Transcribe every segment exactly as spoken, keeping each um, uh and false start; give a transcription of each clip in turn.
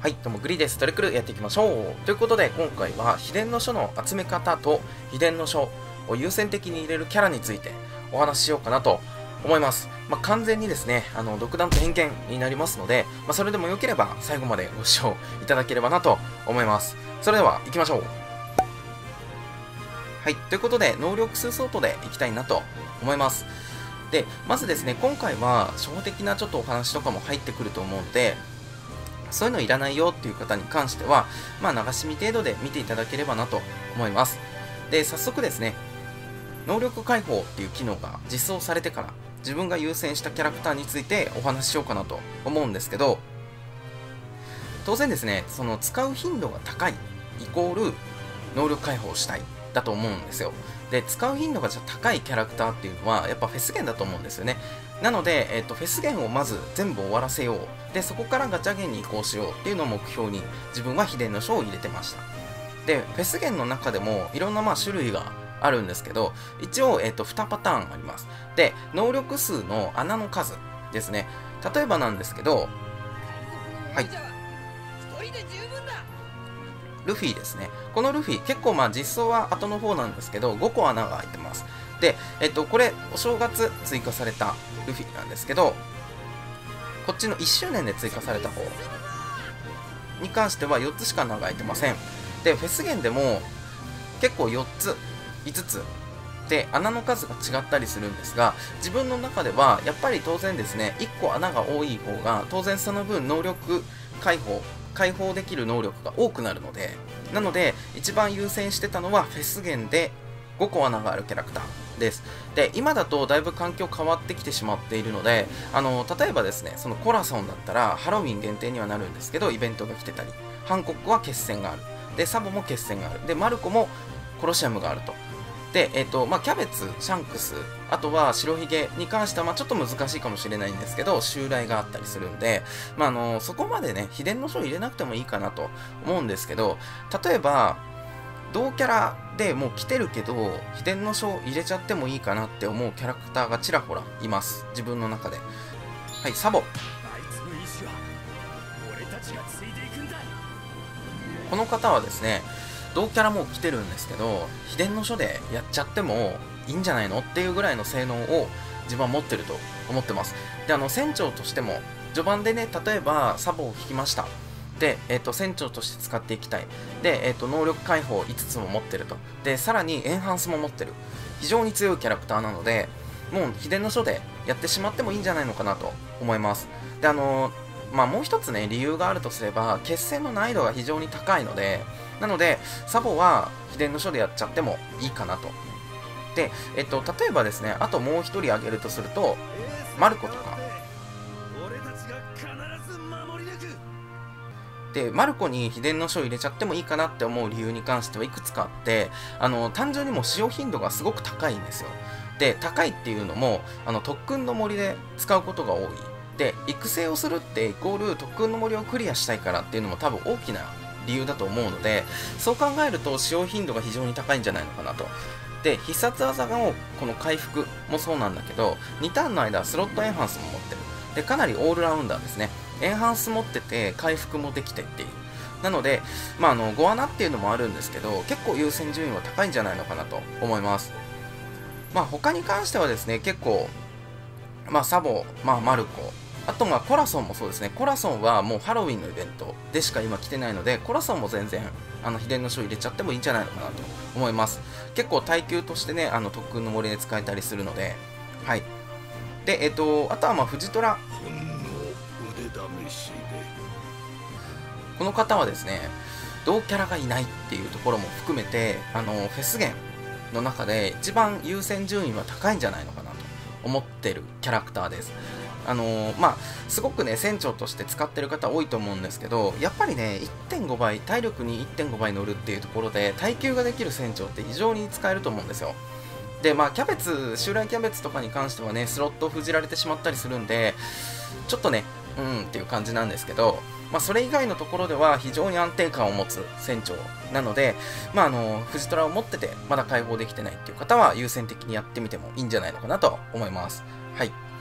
はい、どうもグリです。トレクルやっていきましょう。ということで、今回は秘伝の書の集め方と秘伝の書を優先的に入れるキャラについてお話ししようかなと思います。まあ、完全にですね、あの独断と偏見になりますので、まあ、それでも良ければ最後までご視聴いただければなと思います。それでは行きましょう。はい、ということで、能力数ソートでいきたいなと思います。で、まずですね、今回は初歩的なちょっとお話とかも入ってくると思うので、そういうのいらないよっていう方に関しては、まあ流し見程度で見ていただければなと思います。で、早速ですね、能力解放っていう機能が実装されてから、自分が優先したキャラクターについてお話ししようかなと思うんですけど、当然ですね、その使う頻度が高いイコール能力解放したいだと思うんですよ。で、使う頻度がじゃ高いキャラクターっていうのはやっぱフェスゲンだと思うんですよね。なので、えっと、フェスゲンをまず全部終わらせよう。で、そこからガチャゲンに移行しようっていうのを目標に自分は秘伝の書を入れてました。で、フェスゲンの中でもいろんなまあ種類があるんですけど、一応、えっと、にパターンあります。で、能力数の穴の数ですね。例えばなんですけど、はい。ルフィですね。このルフィ、結構まあ実装は後の方なんですけど、ごこ穴が開いてます。で、えっと、これ、お正月追加されたルフィなんですけど、こっちのいっしゅうねんで追加された方に関してはよっつしか穴が開いてません。で、フェスゲンでも結構よっつ、いつつで穴の数が違ったりするんですが、自分の中ではやっぱり当然ですね、いっこ穴が多い方が当然その分能力解放解放できる能力が多くなるので、なので一番優先してたのはフェスゲンでごこ穴があるキャラクターです。で、今だとだいぶ環境変わってきてしまっているので、あの例えばですね、そのコラソンだったらハロウィン限定にはなるんですけど、イベントが来てたり、ハンコックは決戦がある、でサボも決戦がある、でマルコもコロシアムがあると。で、えっと、まあ、キャベツ、シャンクス、あとは白ひげに関しては、まあ、ちょっと難しいかもしれないんですけど、襲来があったりするんで、まあ、あの、そこまでね、秘伝の書を入れなくてもいいかなと思うんですけど、例えば、同キャラでもう来てるけど、秘伝の書を入れちゃってもいいかなって思うキャラクターがちらほらいます。自分の中で。はい、サボ。この方はですね、同キャラもう来てるんですけど、秘伝の書でやっちゃってもいいんじゃないのっていうぐらいの性能を自分は持ってると思ってます。で、あの、船長としても、序盤でね、例えばサボを引きました。で、えっと、船長として使っていきたい。で、えっと、能力解放いつつも持ってると。で、さらにエンハンスも持ってる。非常に強いキャラクターなので、もう秘伝の書でやってしまってもいいんじゃないのかなと思います。で、あのまあ、もう一つね、理由があるとすれば、決戦の難易度が非常に高いので、なので、サボは秘伝の書でやっちゃってもいいかなと。で、えっと、例えばですね、あともう一人挙げるとすると、マルコとか。で、マルコに秘伝の書を入れちゃってもいいかなって思う理由に関してはいくつかあって、あの、単純にもう使用頻度がすごく高いんですよ。で、高いっていうのも、あの、特訓の森で使うことが多い。で、育成をするってイコール特訓の森をクリアしたいからっていうのも多分大きな理由だと思うので、そう考えると使用頻度が非常に高いんじゃないのかなと。で、必殺技のこの回復もそうなんだけど、にターンの間スロットエンハンスも持ってる。で、かなりオールラウンダーですね。エンハンス持ってて回復もできてっていう。なので、まあ、あの、ご穴っていうのもあるんですけど、結構優先順位は高いんじゃないのかなと思います。まあ、他に関してはですね、結構、まあ、サボ、まあ、マルコ、あとまあコラソンもそうですね。コラソンはもうハロウィンのイベントでしか今来てないので、コラソンも全然あの秘伝の書入れちゃってもいいんじゃないのかなと思います。結構耐久としてね、あの特訓の森で使えたりするので、はい。で、えっと、あとはまあ藤虎。この方はですね、同キャラがいないっていうところも含めて、あのフェスゲンの中で一番優先順位は高いんじゃないのかなと思ってるキャラクターです。あのー、まあ、すごくね、船長として使ってる方多いと思うんですけど、やっぱりね、いってんごばい、体力にいってんごばい乗るっていうところで、耐久ができる船長って非常に使えると思うんですよ。で、まあ、キャベツ、襲来キャベツとかに関してはね、スロットを封じられてしまったりするんで、ちょっとね、うんっていう感じなんですけど、まあ、それ以外のところでは非常に安定感を持つ船長なので、まあ、あの、藤虎を持ってて、まだ解放できてないっていう方は、優先的にやってみてもいいんじゃないのかなと思います。はい。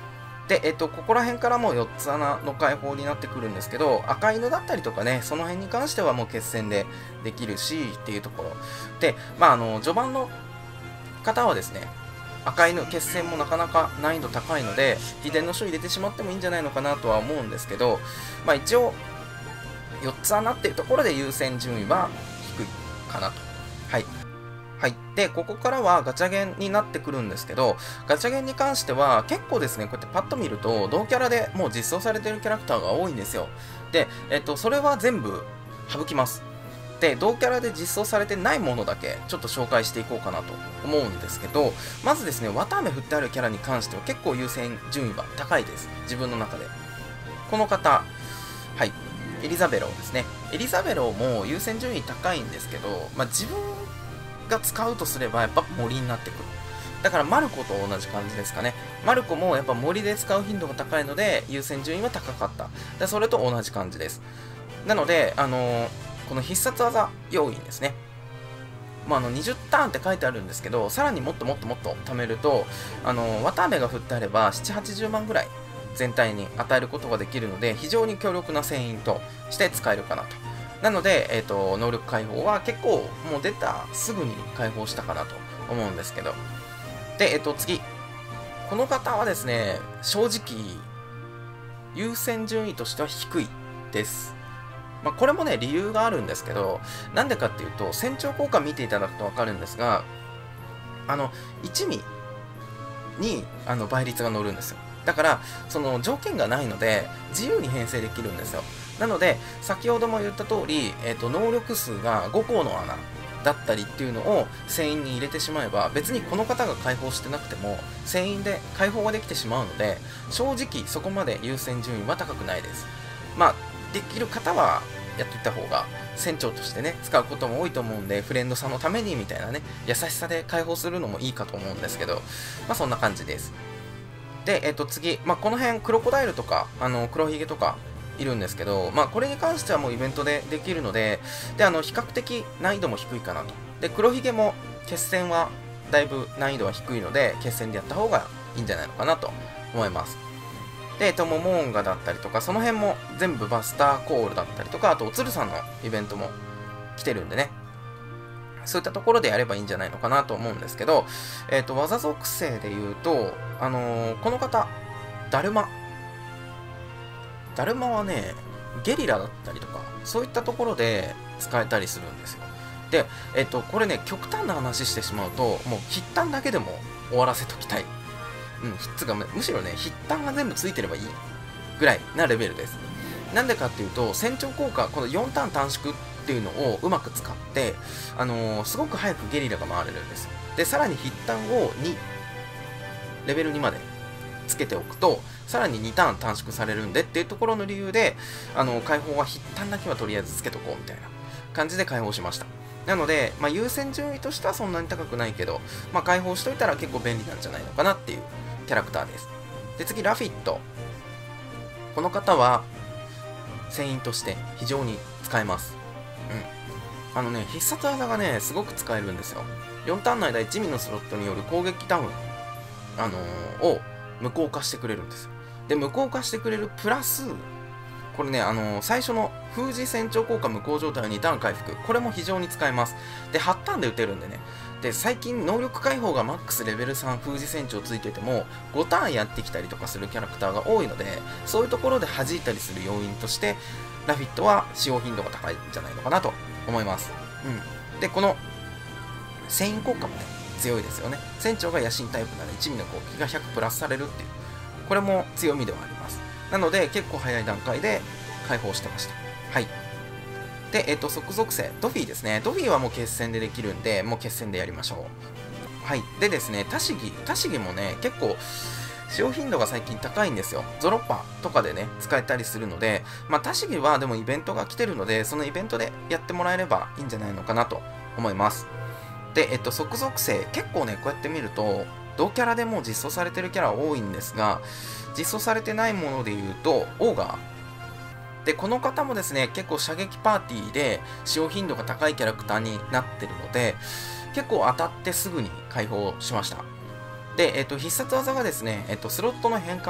で、えっと、ここら辺からもよっつ穴の解放になってくるんですけど、赤犬だったりとかね、その辺に関してはもう決戦でできるしっていうところ。で、まあ、あの、序盤の方はですね、赤犬決戦もなかなか難易度高いので、秘伝の書入れてしまってもいいんじゃないのかなとは思うんですけど、まあ、一応、よっつ穴っていうところで優先順位は低いかなと。はい。はい。で、ここからはガチャゲンになってくるんですけど、ガチャゲンに関しては結構ですね、こうやってパッと見ると、同キャラでもう実装されてるキャラクターが多いんですよ。で、えっと、それは全部省きます。で、同キャラで実装されてないものだけちょっと紹介していこうかなと思うんですけど、まずですね、綿あめ振ってあるキャラに関しては結構優先順位は高いです。自分の中で。この方、はい。エリザベローですね。エリザベローも優先順位高いんですけど、まあ、自分が使うとすればやっぱ森になってくる。だからマルコと同じ感じですかね。マルコもやっぱ森で使う頻度が高いので優先順位は高かった。でそれと同じ感じです。なので、あのー、この必殺技要因ですね。まあ、あのにじゅうターンって書いてあるんですけど、さらにもっともっともっと貯めると、あのー、綿あめが振ってあればななじゅう、はちじゅうまんぐらい全体に与えることができるので、非常に強力な船員として使えるかなと。なので、えっと、能力解放は結構もう出たすぐに解放したかなと思うんですけど。で、えっと、次。この方はですね、正直、優先順位としては低いです。まあ、これもね、理由があるんですけど、なんでかっていうと、船長効果見ていただくとわかるんですが、あの、いちミリにあの倍率が乗るんですよ。だから、その条件がないので、自由に編成できるんですよ。なので、先ほども言った通り、えっと、能力数がごこの穴だったりっていうのを船員に入れてしまえば、別にこの方が解放してなくても、船員で解放ができてしまうので、正直そこまで優先順位は高くないです。まあ、できる方はやっていった方が、船長としてね、使うことも多いと思うんで、フレンドさんのためにみたいなね、優しさで解放するのもいいかと思うんですけど、まあそんな感じです。で、えっと次、まあ、この辺、クロコダイルとか、あの、黒ひげとかいるんですけど、まあ、これに関してはもうイベントでできるので、で、あの、比較的難易度も低いかなと。で、黒ひげも決戦はだいぶ難易度は低いので、決戦でやった方がいいんじゃないのかなと思います。で、えっと、モモンガだったりとか、その辺も全部バスターコールだったりとか、あと、おつるさんのイベントも来てるんでね、そういったところでやればいいんじゃないのかなと思うんですけど、えっと、技属性で言うと、あのー、この方、だるま。だるまはね、ゲリラだったりとか、そういったところで使えたりするんですよ。で、えっと、これね、極端な話してしまうと、もう筆端だけでも終わらせときたい。うん、つかむしろね、筆端が全部ついてればいいぐらいなレベルです。なんでかっていうと、船長効果、このよんターン短縮っていうのをうまく使って、あのー、すごく早くゲリラが回れるんですよ。で、さらに筆端をに、レベルにまでつけておくと、さらににターン短縮されるんでっていうところの理由で、あのー、解放は筆端だけはとりあえずつけとこうみたいな感じで解放しました。なので、まあ、優先順位としてはそんなに高くないけど、まあ、解放しといたら結構便利なんじゃないのかなっていうキャラクターです。で、次、ラフィット。この方は、船員として非常に使えます。うん。あのね、必殺技がね、すごく使えるんですよ。よんターンの間いちミリのスロットによる攻撃ダウン、あのー、を無効化してくれるんですよ。で、無効化してくれるプラス、これね、あのー、最初の封じ船長効果無効状態のにターン回復、これも非常に使えます。で、はちターンで打てるんでね。で、最近能力解放がマックスレベルさん封じ船長ついてても、ごターンやってきたりとかするキャラクターが多いので、そういうところで弾いたりする要因として、ラフィットは使用頻度が高いんじゃないのかなと思います。うん。で、この、船員効果もね、強いですよね。船長が野心タイプならいちミリの攻撃がひゃくプラスされるっていう、これも強みではあります。なので、結構早い段階で解放してました。はい。で、えっと、即属性。ドフィーですね。ドフィーはもう決戦でできるんで、もう決戦でやりましょう。はい。でですね、タシギ。タシギもね、結構、使用頻度が最近高いんですよ。ゾロッパとかでね、使えたりするので、まあ、タシギはでもイベントが来てるので、そのイベントでやってもらえればいいんじゃないのかなと思います。で、えっと、即属性。結構ね、こうやって見ると、同キャラでも実装されてるキャラ多いんですが、実装されてないもので言うと、オーガー。で、この方もですね、結構射撃パーティーで使用頻度が高いキャラクターになってるので、結構当たってすぐに解放しました。で、えっと、必殺技がですね、えっと、スロットの変換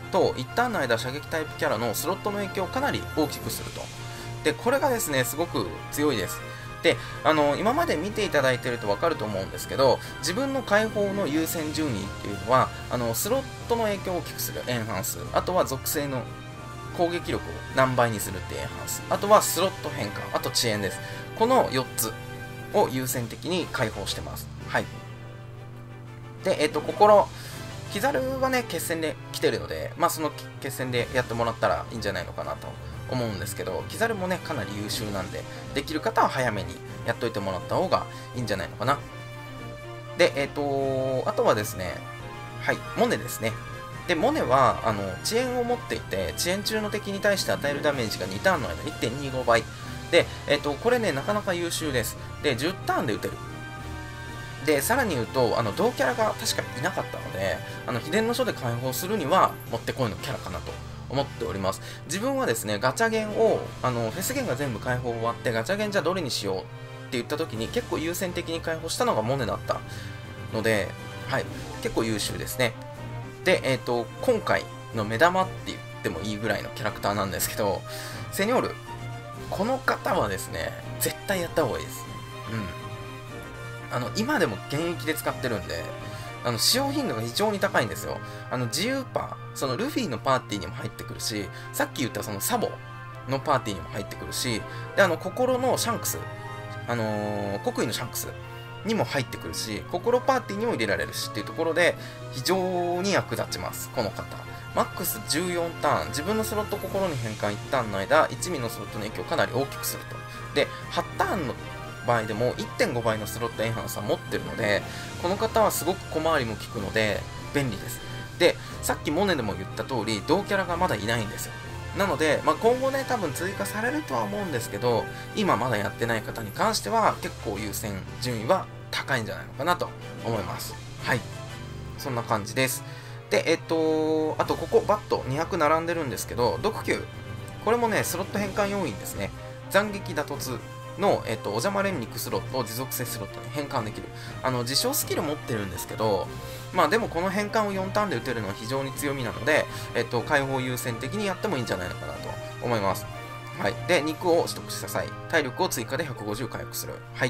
と一旦の間射撃タイプキャラのスロットの影響をかなり大きくすると。で、これがですね、すごく強いです。で、あの、今まで見ていただいていると分かると思うんですけど、自分の解放の優先順位っていうのは、あの、スロットの影響を大きくするエンハンス、あとは属性の攻撃力を何倍にするっていうエンハンス、あとはスロット変換、あと遅延です。このよっつを優先的に解放してます。はい。で、えっと、心、キザルはね、決戦で来てるので、まあ、その決戦でやってもらったらいいんじゃないのかなと思うんですけど、キザルもね、かなり優秀なんで、できる方は早めにやっといてもらった方がいいんじゃないのかな。で、えっと、あとはですね、はい、モネですね。で、モネは、あの、遅延を持っていて、遅延中の敵に対して与えるダメージがにターンの間 いってんにご 倍。で、えっと、これね、なかなか優秀です。で、じゅうターンで打てる。で、さらに言うと、あの、同キャラが確かにいなかったので、あの、秘伝の書で解放するには、もってこいのキャラかなと思っております。自分はですね、ガチャゲンを、あの、フェスゲンが全部解放終わって、ガチャゲンじゃあどれにしようって言った時に、結構優先的に解放したのがモネだったので、はい、結構優秀ですね。で、えっと、今回の目玉って言ってもいいぐらいのキャラクターなんですけど、セニョール。この方はですね、絶対やった方がいいです。うん。あの、今でも現役で使ってるんで、あの、使用頻度が非常に高いんですよ。あの、自由パー、そのルフィのパーティーにも入ってくるし、さっき言ったそのサボのパーティーにも入ってくるし、で、あの、心のシャンクス、あのー、国威のシャンクスにも入ってくるし、心パーティーにも入れられるしっていうところで、非常に役立ちます、この方。マックスじゅうよんターン、自分のスロット心に変換いちターンの間、いちミリのスロットの影響をかなり大きくすると。で、はちターンの場合でも いってんご 倍のスロットエンハンスは持ってるので、この方はすごく小回りも利くので便利です。で、さっきモネでも言った通り、同キャラがまだいないんですよ。なので、まあ、今後ね、多分追加されるとは思うんですけど、今まだやってない方に関しては結構優先順位は高いんじゃないのかなと思います。はい。そんな感じです。で、えっと、あとここバットにひゃく並んでるんですけど、毒球。これもね、スロット変換要因ですね。斬撃打突の、えっと、お邪魔連肉スロットを持続性スロットに変換できる。あの、自称スキル持ってるんですけど、まあでもこの変換をよんターンで打てるのは非常に強みなので、えっと、解放優先的にやってもいいんじゃないのかなと思います。はい。で、肉を取得した際、体力を追加でひゃくごじゅう回復する。はい。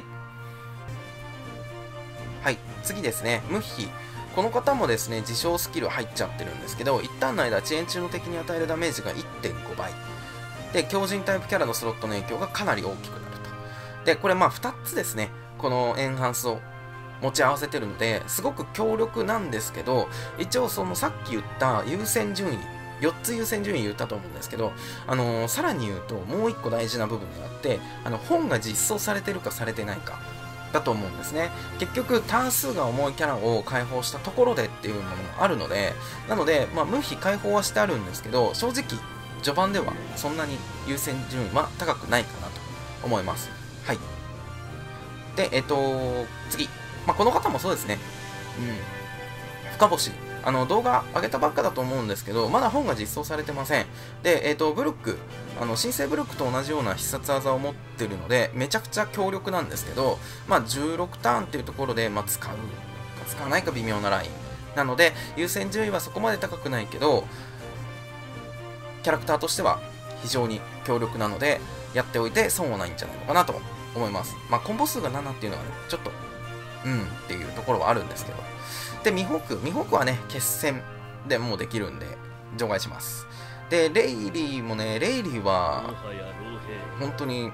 はい。次ですね、ムッヒ。この方もですね、自称スキル入っちゃってるんですけど、一旦の間、遅延中の敵に与えるダメージが いってんご 倍。で、強靭タイプキャラのスロットの影響がかなり大きくなると。で、これまあふたつですね、このエンハンスを持ち合わせてるので、すごく強力なんですけど、一応そのさっき言った優先順位、よっつ優先順位言ったと思うんですけど、あのー、さらに言うともういっこ大事な部分があって、あの本が実装されてるかされてないかだと思うんですね。結局ターン数が重いキャラを解放したところでっていうものもあるので、なので、まあ、無比解放はしてあるんですけど、正直序盤ではそんなに優先順位は高くないかなと思います。はい。で、えっと、次。まあ、この方もそうですね。うん。深星。あの、動画上げたばっかだと思うんですけど、まだ本が実装されてません。で、えっと、ブルック。あの、新生ブルックと同じような必殺技を持ってるので、めちゃくちゃ強力なんですけど、まあ、じゅうろくターンっていうところで、まあ、使うか使わないか微妙なライン。なので、優先順位はそこまで高くないけど、キャラクターとしては非常に強力なので、やっておいて損はないんじゃないのかなと思います。まあ、コンボ数がななっていうのはね、ちょっと、うんっていうところはあるんですけど。で、ミホーク。ミホークはね、決戦でもうできるんで、除外します。で、レイリーもね、レイリーは、本当に、うん、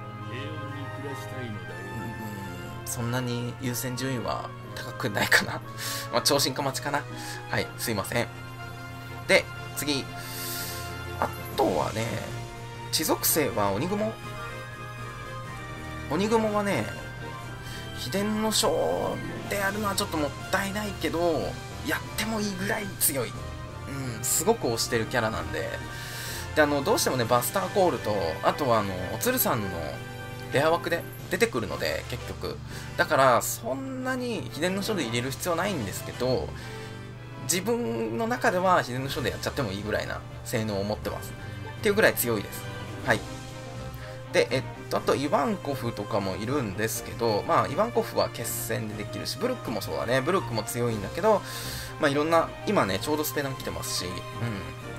そんなに優先順位は高くないかな。まあ、超進化待ちかな。はい、すいません。で、次。あとはね、地属性は鬼雲。鬼雲はね、秘伝の書でやるのはちょっともったいないけど、やってもいいぐらい強い。うん、すごく推してるキャラなんで。で、あの、どうしてもね、バスターコールと、あとはあの、おつるさんのレア枠で出てくるので、結局。だから、そんなに秘伝の書で入れる必要ないんですけど、自分の中では秘伝の書でやっちゃってもいいぐらいな性能を持ってます。っていうぐらい強いです。はい。で、えっと、あと、イワンコフとかもいるんですけど、まあ、イワンコフは決戦でできるし、ブルックもそうだね。ブルックも強いんだけど、まあ、いろんな、今ね、ちょうどスペナン来てますし、うん。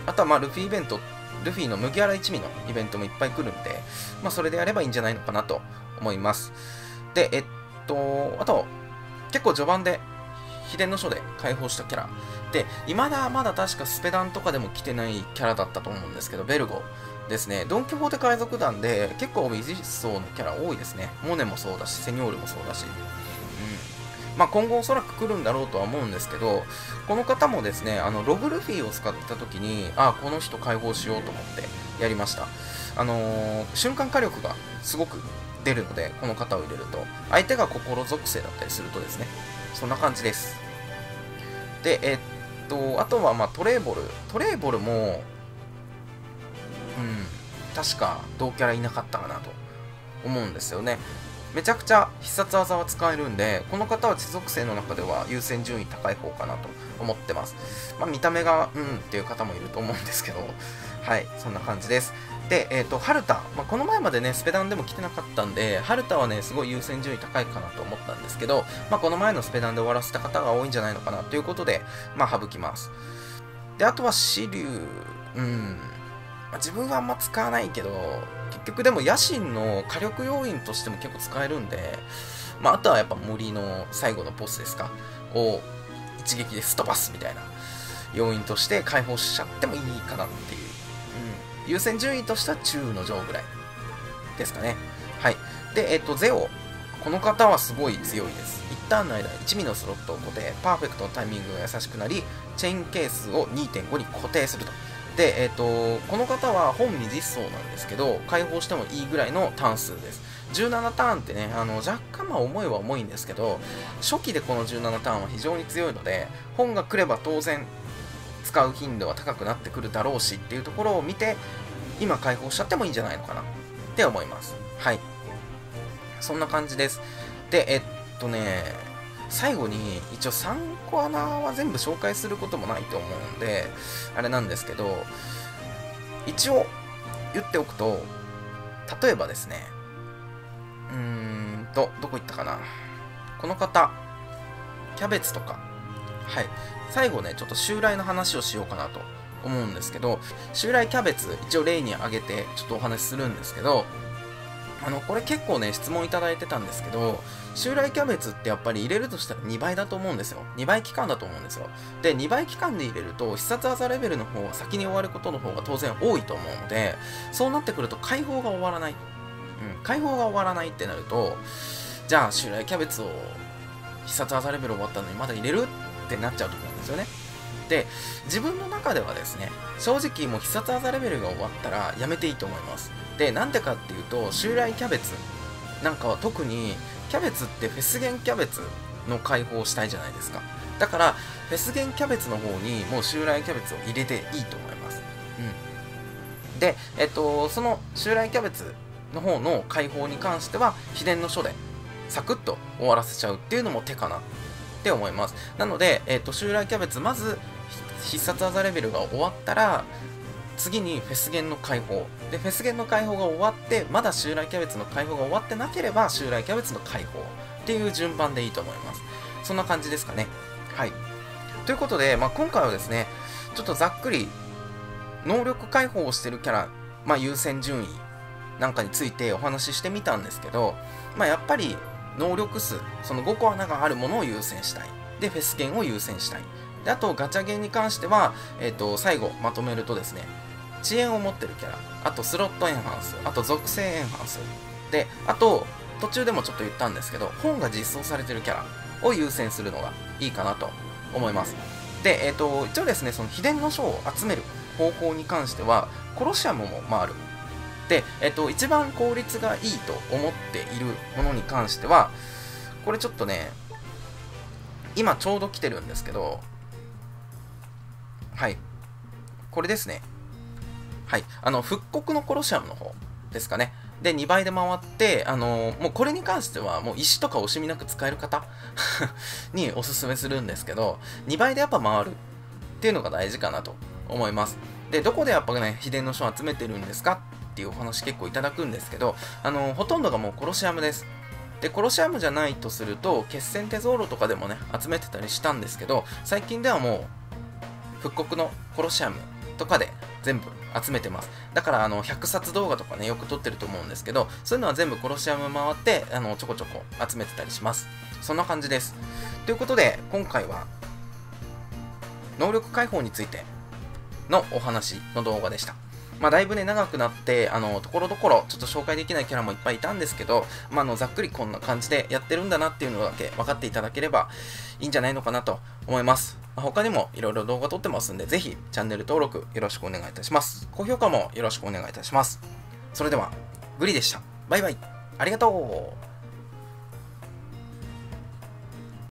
あとはまあルフィイベント、ルフィの麦わら一味のイベントもいっぱい来るんで、まあそれでやればいいんじゃないのかなと思います。で、えっと、あと、結構序盤で秘伝の書で解放したキャラ。で、今だまだ確かスペダンとかでも来てないキャラだったと思うんですけど、ベルゴですね。ドン・キホーテ海賊団で結構未実装のキャラ多いですね。モネもそうだし、セニョールもそうだし。うん。まあ今後おそらく来るんだろうとは思うんですけど、この方もですね、あの、ロブルフィを使ってた時に、あ、この人解放しようと思ってやりました。あのー、瞬間火力がすごく出るので、この方を入れると、相手が心属性だったりするとですね、そんな感じです。で、えっと、あとは、まあ、トレーボル。トレーボルも、うん、確か同キャラいなかったかなと思うんですよね。めちゃくちゃ必殺技は使えるんで、この方は地属性の中では優先順位高い方かなと思ってます。まあ、見た目が、うんっていう方もいると思うんですけど、はい、そんな感じです。で、えっと、ハルタ。まあ、この前までね、スペダンでも来てなかったんで、ハルタはね、すごい優先順位高いかなと思ったんですけど、まあ、この前のスペダンで終わらせた方が多いんじゃないのかなということで、まあ、省きます。で、あとはシリュウ。うん。まあ、自分はあんま使わないけど、結局でも野心の火力要因としても結構使えるんで、まあ、あとはやっぱ森の最後のボスですか、を一撃ですっ飛ばすみたいな要因として解放しちゃってもいいかなっていう。うん。優先順位としては中の上ぐらいですかね。はい。で、えっと、ゼオ。この方はすごい強いです。一旦の間、いちミリのスロットを固定、パーフェクトのタイミングが優しくなり、チェーンケースを にてんご に固定すると。で、えっと、この方は本未実装なんですけど、解放してもいいぐらいのターン数です。じゅうななターンってね、あの、若干まあ重いは重いんですけど、初期でこのじゅうななターンは非常に強いので、本が来れば当然、使う頻度は高くなってくるだろうしっていうところを見て、今解放しちゃってもいいんじゃないのかなって思います。はい。そんな感じです。で、えっとね、最後に一応さんこ穴は全部紹介することもないと思うんで、あれなんですけど、一応言っておくと、例えばですね、うーんと、どこ行ったかな。この方、キャベツとか、はい。最後ね、ちょっと襲来の話をしようかなと思うんですけど、襲来キャベツ、一応例に挙げてちょっとお話しするんですけど、あの、これ結構ね、質問いただいてたんですけど、襲来キャベツってやっぱり入れるとしたらにばいだと思うんですよ。にばい期間だと思うんですよ。で、にばい期間で入れると、必殺技レベルの方が先に終わることの方が当然多いと思うので、そうなってくると解放が終わらない。うん、解放が終わらないってなると、じゃあ襲来キャベツを必殺技レベル終わったのにまだ入れるってなっちゃうと思うんですよね。で、自分の中ではですね、正直もう必殺技レベルが終わったらやめていいと思います。で、なんでかっていうと、襲来キャベツなんかは特に、キャベツってフェスゲンキャベツの解放をしたいじゃないですか。だから、フェスゲンキャベツの方にもう襲来キャベツを入れていいと思います。うん。で、えっと、その襲来キャベツの方の解放に関しては、秘伝の書でサクッと終わらせちゃうっていうのも手かなって思います。なので、えっと、襲来キャベツ、まず必殺技レベルが終わったら、次にフェスゲンの解放。で、フェスゲンの解放が終わって、まだ襲来キャベツの解放が終わってなければ、襲来キャベツの解放っていう順番でいいと思います。そんな感じですかね。はい。ということで、まあ、今回はですね、ちょっとざっくり、能力解放をしてるキャラ、まあ、優先順位なんかについてお話ししてみたんですけど、まあ、やっぱり、能力数、そのごこ穴があるものを優先したい。で、フェスゲンを優先したい。で、あと、ガチャゲンに関しては、えっと、最後まとめるとですね、遅延を持ってるキャラ、あとスロットエンハンス、あと属性エンハンス。で、あと、途中でもちょっと言ったんですけど、本が実装されてるキャラを優先するのがいいかなと思います。で、えっと、一応ですね、その秘伝の書を集める方法に関しては、コロシアムも回る。で、えっと、一番効率がいいと思っているものに関しては、これちょっとね、今ちょうど来てるんですけど、はい。これですね。はい。あの、復刻のコロシアムの方ですかね。で、にばいで回って、あのー、もうこれに関しては、もう石とか惜しみなく使える方におすすめするんですけど、にばいでやっぱ回るっていうのが大事かなと思います。で、どこでやっぱね、秘伝の書を集めてるんですかっていうお話結構いただくんですけど、あのー、ほとんどがもうコロシアムです。で、コロシアムじゃないとすると、決戦テゾーロとかでもね、集めてたりしたんですけど、最近ではもう、復刻のコロシアムとかで全部集めてます。だからあのひゃくさつ動画とかね、よく撮ってると思うんですけど、そういうのは全部コロシアム回ってあのちょこちょこ集めてたりします。そんな感じです。ということで今回は能力解放についてのお話の動画でした。まあ、だいぶね、長くなって、あの、ところどころ、ちょっと紹介できないキャラもいっぱいいたんですけど、まあ、あの、ざっくりこんな感じでやってるんだなっていうのだけ分かっていただければいいんじゃないのかなと思います。まあ、他にもいろいろ動画撮ってますんで、ぜひチャンネル登録よろしくお願いいたします。高評価もよろしくお願いいたします。それでは、グリでした。バイバイ。ありがとう。